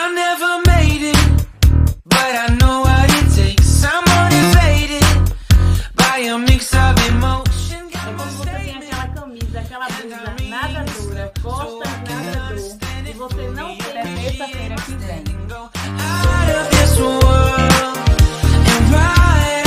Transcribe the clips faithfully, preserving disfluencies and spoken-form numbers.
I never made it, but I know what it takes. I'm motivated by a mix of emotion. É quando você tem aquela camisa, aquela blusa nada dura, costas nada dura, e você não quer terça-feira que vem. Out of this world and right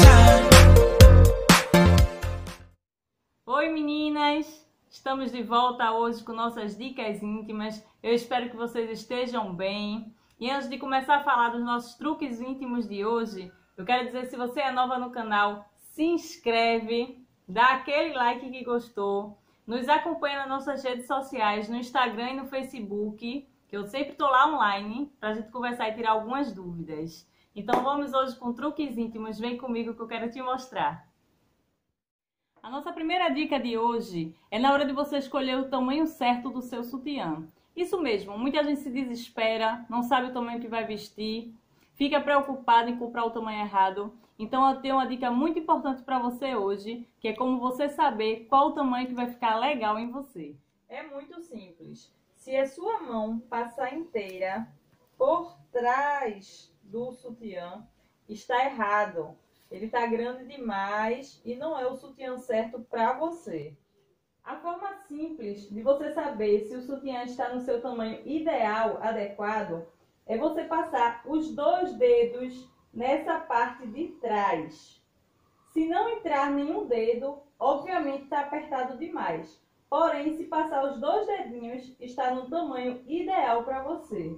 on time. Oi meninas! Estamos de volta hoje com nossas dicas íntimas. Eu espero que vocês estejam bem. E antes de começar a falar dos nossos truques íntimos de hoje, eu quero dizer, se você é nova no canal, se inscreve, dá aquele like que gostou, nos acompanha nas nossas redes sociais, no Instagram e no Facebook, que eu sempre estou lá online para a gente conversar e tirar algumas dúvidas. Então vamos hoje com truques íntimos, vem comigo que eu quero te mostrar. A nossa primeira dica de hoje é na hora de você escolher o tamanho certo do seu sutiã. Isso mesmo, muita gente se desespera, não sabe o tamanho que vai vestir, fica preocupado em comprar o tamanho errado. Então eu tenho uma dica muito importante para você hoje, que é como você saber qual o tamanho que vai ficar legal em você. É muito simples. Se a sua mão passar inteira por trás do sutiã, está errado. Ele está grande demais e não é o sutiã certo para você. A forma simples de você saber se o sutiã está no seu tamanho ideal, adequado, é você passar os dois dedos nessa parte de trás. Se não entrar nenhum dedo, obviamente está apertado demais. Porém, se passar os dois dedinhos, está no tamanho ideal para você.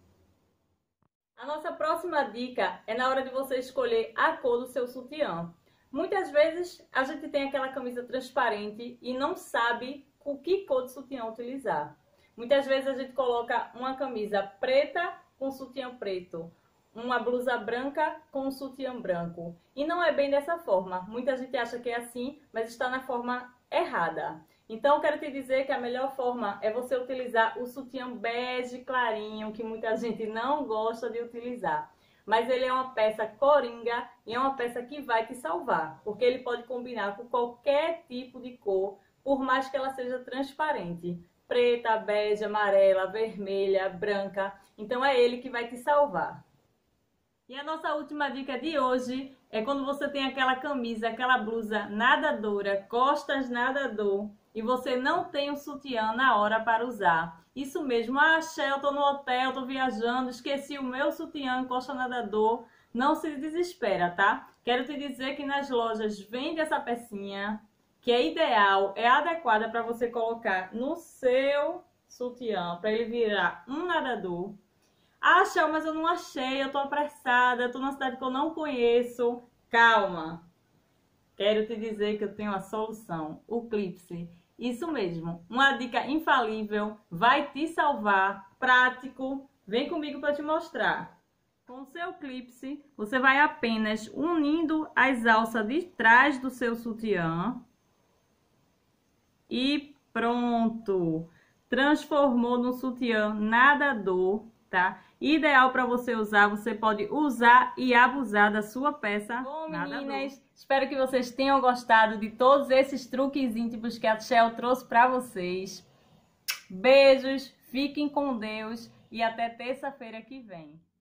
A nossa próxima dica é na hora de você escolher a cor do seu sutiã. Muitas vezes a gente tem aquela camisa transparente e não sabe com que cor de sutiã utilizar. Muitas vezes a gente coloca uma camisa preta com sutiã preto, uma blusa branca com sutiã branco. E não é bem dessa forma. Muita gente acha que é assim, mas está na forma errada. Então eu quero te dizer que a melhor forma é você utilizar o sutiã bege clarinho, que muita gente não gosta de utilizar. Mas ele é uma peça coringa e é uma peça que vai te salvar, porque ele pode combinar com qualquer tipo de cor, por mais que ela seja transparente. Preta, bege, amarela, vermelha, branca. Então é ele que vai te salvar. E a nossa última dica de hoje é quando você tem aquela camisa, aquela blusa nadadora, costas nadador, e você não tem um sutiã na hora para usar. Isso mesmo, ah, Shell, eu tô no hotel, tô viajando, esqueci o meu sutiã, costa nadador. Não se desespera, tá? Quero te dizer que nas lojas vende essa pecinha, que é ideal, é adequada para você colocar no seu sutiã, para ele virar um nadador. Ah, Shell, mas eu não achei, eu tô apressada, eu tô numa cidade que eu não conheço. Calma! Quero te dizer que eu tenho a solução, o Clipse. Isso mesmo, uma dica infalível, vai te salvar, prático. Vem comigo para te mostrar. Com o seu Clipse, você vai apenas unindo as alças de trás do seu sutiã. E pronto! Transformou no sutiã nadador, tá? Ideal para você usar, você pode usar e abusar da sua peça. Bom, meninas, espero que vocês tenham gostado de todos esses truques íntimos que a Shell trouxe para vocês. Beijos, fiquem com Deus e até terça-feira que vem.